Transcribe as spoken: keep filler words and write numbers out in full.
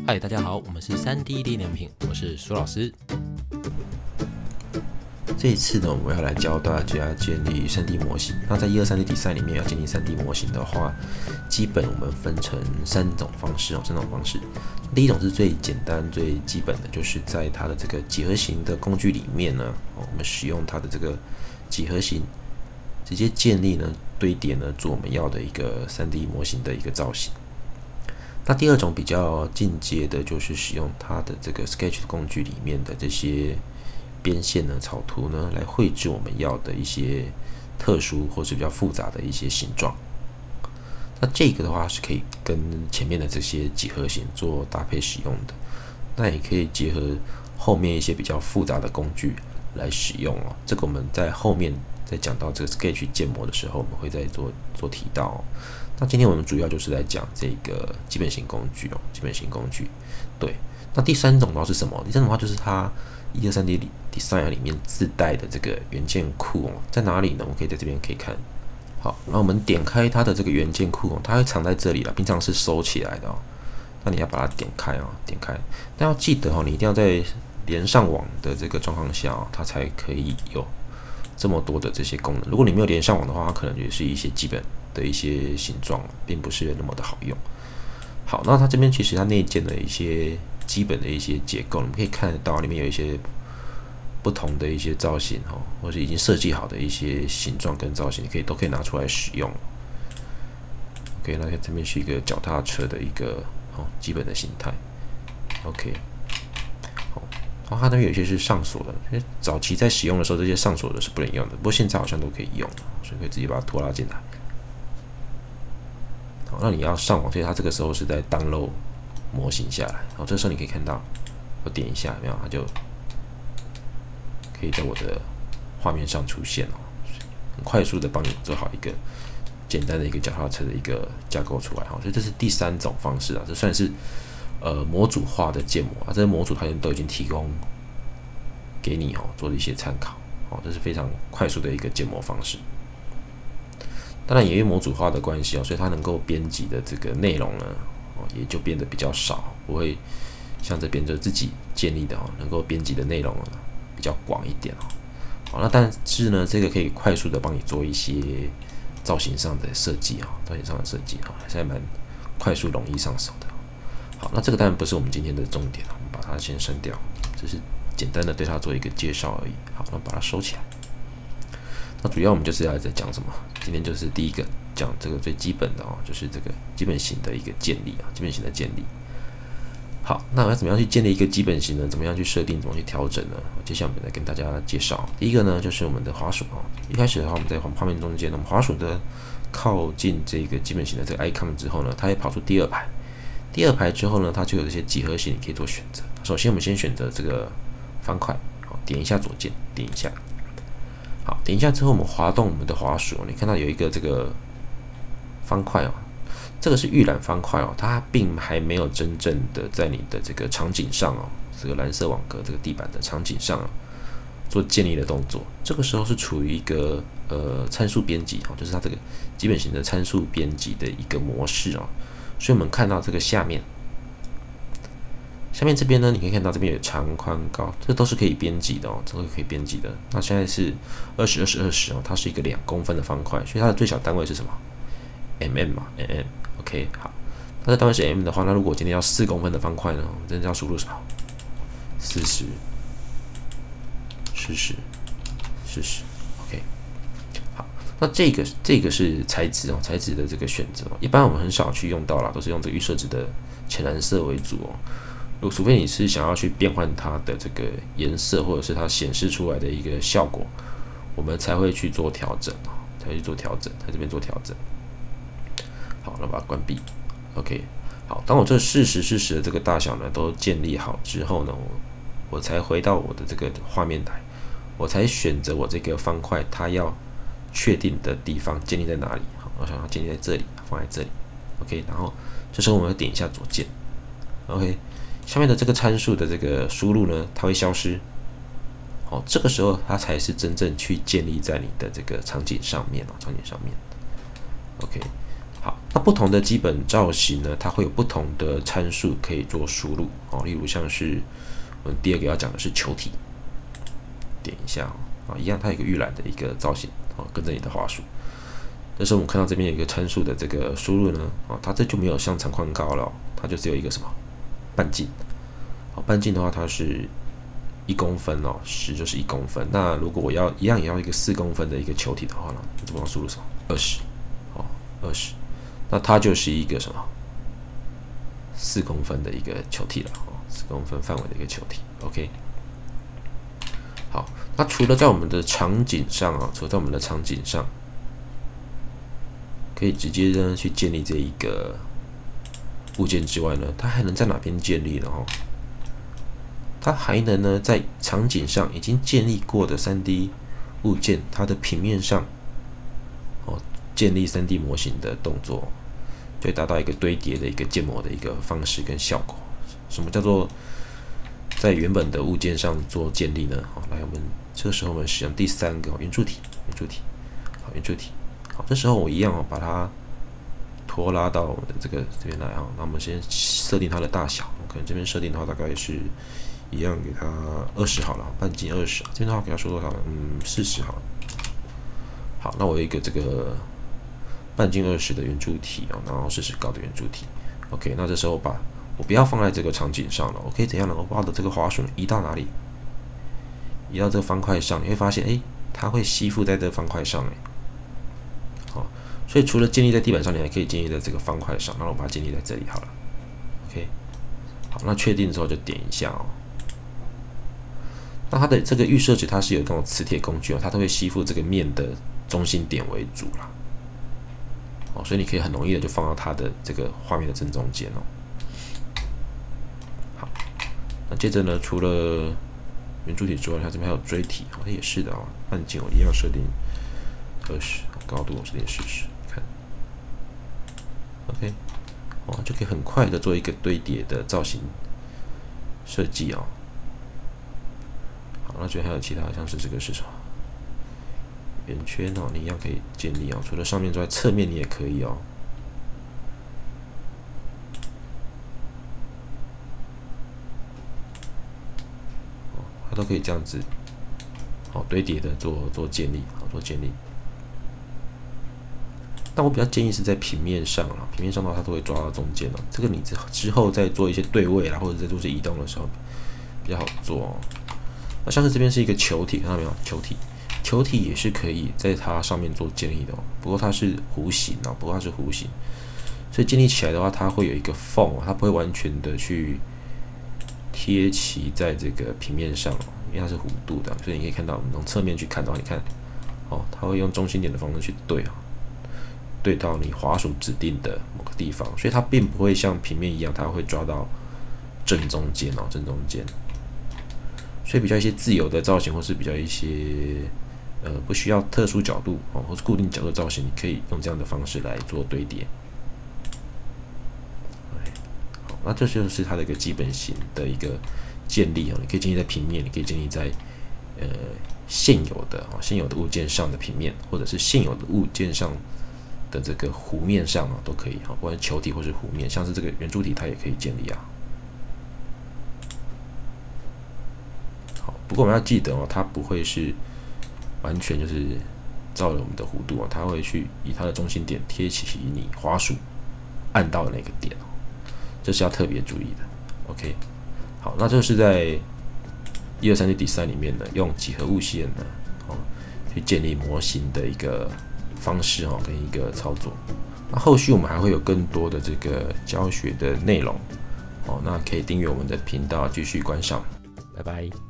嗨，大家好，我们是三 D 历练品，我是苏老师。 这一次呢，我们要来教大家建立 三 D 模型。那在一二三 D 比赛里面要建立 三 D 模型的话，基本我们分成三种方式哦，三种方式。第一种是最简单、最基本的，就是在它的这个几何形的工具里面呢，我们使用它的这个几何形，直接建立呢堆叠呢做我们要的一个 三 D 模型的一个造型。那第二种比较进阶的，就是使用它的这个 Sketch 的工具里面的这些边线呢、草图呢，来绘制我们要的一些特殊或是比较复杂的一些形状。那这个的话是可以跟前面的这些几何形做搭配使用的，那也可以结合后面一些比较复杂的工具来使用哦。这个我们在后面在讲到这个 Sketch 建模的时候，我们会再做做提到哦。那今天我们主要就是来讲这个基本型工具哦，基本型工具。对，那第三种的话是什么？第三种的话就是它一二三 D Design 里面自带的这个元件库哦，在哪里呢？我们可以在这边可以看。好，那我们点开它的这个元件库哦，它会藏在这里啦，平常是收起来的哦。那你要把它点开哦，点开。但要记得哦，你一定要在连上网的这个状况下哦，它才可以有这么多的这些功能。如果你没有连上网的话，它可能也是一些基本的一些形状，并不是那么的好用。好，那它这边其实它内建的一些基本的一些结构，你们可以看得到，里面有一些不同的一些造型哦，或是已经设计好的一些形状跟造型，你可以都可以拿出来使用。OK， 那这边是一个脚踏车的一个哦基本的形态。OK， 好，然后它那边有一些是上锁的，因为早期在使用的时候，这些上锁的是不能用的，不过现在好像都可以用，所以可以直接把它拖拉进来。好，那你要上网，所以它这个时候是在 download 模型下来。好，这时候你可以看到，我点一下，有没有？它就可以在我的画面上出现哦，很快速的帮你做好一个简单的一个脚踏车的一个架构出来哈。所以这是第三种方式啊，这算是呃模组化的建模啊，这些模组它都已经提供给你哦，做一些参考哦，这是非常快速的一个建模方式。当然，也因为模组化的关系哦，所以它能够编辑的这个内容呢，哦，也就变得比较少，不会像这边就自己建立的哦，能够编辑的内容呢比较广一点哦。好，那但是呢，这个可以快速的帮你做一些造型上的设计啊，造型上的设计啊，还是还蛮快速容易上手的。好，那这个当然不是我们今天的重点，我们把它先删掉，只是简单的对它做一个介绍而已。好，那把它收起来。那主要我们就是要在讲什么？今天就是第一个讲这个最基本的哦，就是这个基本型的一个建立啊，基本型的建立。好，那我要怎么样去建立一个基本型呢？怎么样去设定？怎么去调整呢？接下来我们来跟大家介绍。第一个呢，就是我们的滑鼠哦。一开始的话，我们在画面中间，我们滑鼠的靠近这个基本型的这个 icon 之后呢，它会跑出第二排。第二排之后呢，它就有这些几何形，你可以做选择。首先，我们先选择这个方块，好，点一下左键，点一下。好，点一下之后，我们滑动我们的滑鼠，你看到有一个这个方块哦，这个是预览方块哦，它并还没有真正的在你的这个场景上哦，这个蓝色网格这个地板的场景上哦，做建立的动作。这个时候是处于一个呃参数编辑哦，就是它这个基本型的参数编辑的一个模式哦，所以我们看到这个下面。下面这边呢，你可以看到这边有长、宽、高，这都是可以编辑的哦，这个可以编辑的。那现在是二十、二十、二十哦，它是一个两公分的方块，所以它的最小单位是什么 ？mm 嘛 ，mm。OK， 好，它的单位是 mm 的话，那如果我今天要四公分的方块呢，我们真的要输入什么？四十、四十、四十。OK， 好，那这个这个是材质哦，材质的这个选择，一般我们很少去用到啦，都是用这个预设值的浅蓝色为主哦。除非你是想要去变换它的这个颜色，或者是它显示出来的一个效果，我们才会去做调整，才会去做调整，在这边做调整。好，那把它关闭。OK， 好，当我这四十、四十的这个大小呢都建立好之后呢，我我才回到我的这个画面台，我才选择我这个方块它要确定的地方建立在哪里。好，我想要建立在这里，放在这里。OK， 然后这时候我们要点一下左键。OK。下面的这个参数的这个输入呢，它会消失。好，这个时候它才是真正去建立在你的这个场景上面哦，场景上面。OK， 好，那不同的基本造型呢，它会有不同的参数可以做输入哦。例如像是我们第二个要讲的是球体，点一下啊、哦，一样它有一个预览的一个造型哦，跟着你的滑鼠。这时候我们看到这边有一个参数的这个输入呢，哦，它这就没有像长宽高了、哦，它就只有一个什么半径。哦，半径的话它是一公分哦，十就是一公分。那如果我要一样也要一个四公分的一个球体的话呢，这帮输入什么？二十，哦，二十。那它就是一个什么四公分的一个球体了，哦，四公分范围的一个球体。OK， 好，那除了在我们的场景上啊，除了在我们的场景上，可以直接呢去建立这一个物件之外呢，它还能在哪边建立呢？哦，它还能呢在场景上已经建立过的 三 D 物件，它的平面上哦建立 三 D 模型的动作。就会达到一个堆叠的一个建模的一个方式跟效果。什么叫做在原本的物件上做建立呢？好，来，我们这个时候我们使用第三个圆柱体，圆柱体，好，圆柱体，好，这时候我一样哦，把它拖拉到我的这个这边来啊。那我们先设定它的大小，我可能这边设定的话大概是一样，给它二十好了，半径二十，这边的话给它说多少？嗯，四十好了。好，那我有一个这个。半径二十的圆柱体啊，然后四十高的圆柱体。OK， 那这时候把我不要放在这个场景上了，我可以怎样呢？我把我的这个滑鼠移到哪里？移到这个方块上，你会发现，哎，它会吸附在这个方块上，哎，好，所以除了建立在地板上，你还可以建立在这个方块上。那我把它建立在这里好了。OK， 好，那确定之后就点一下哦。那它的这个预设值它是有这种磁铁工具哦，它都会吸附这个面的中心点为主啦。所以你可以很容易的就放到它的这个画面的正中间哦。好，那接着呢，除了圆柱体之外，它这边还有锥体，好像也是的啊、哦。半径我一样设定二十，高度我设定四十，看 ，OK， 哦，就可以很快的做一个堆叠的造型设计哦。好，那这边还有其他，像是这个是什么？圆圈哦，你一样可以建立哦。除了上面之外，侧面你也可以哦。哦，它都可以这样子，好堆叠的做做建立，好做建立。但我比较建议是在平面上啦，平面上的话它都会抓到中间哦。这个你之之后再做一些对位啦，或者在做一些移动的时候比较好做哦。那像是这边是一个球体，看到没有？球体。球体也是可以在它上面做建立的哦，不过它是弧形哦，不过它是弧形，所以建立起来的话，它会有一个缝哦，它不会完全的去贴齐在这个平面上哦，因为它是弧度的，所以你可以看到，从侧面去看的话，你看哦，它会用中心点的方式去对啊，对到你滑鼠指定的某个地方，所以它并不会像平面一样，它会抓到正中间哦，正中间，所以比较一些自由的造型，或是比较一些。呃，不需要特殊角度哦，或是固定角度造型，你可以用这样的方式来做堆叠。好，那这就是它的一个基本型的一个建立哦。你可以建立在平面，你可以建立在呃现有的哦现有的物件上的平面，或者是现有的物件上的这个弧面上啊都可以哈，不管是球体或是弧面，像是这个圆柱体它也可以建立啊。好，不过我们要记得哦，它不会是。完全就是照了我们的弧度啊，它会去以它的中心点贴起你滑鼠按到的那个点哦，这是要特别注意的。OK， 好，那这是在一二三 D Design 里面呢，用几何物线呢，哦，去建立模型的一个方式哦，跟一个操作。那后续我们还会有更多的这个教学的内容哦，那可以订阅我们的频道继续观赏，拜拜。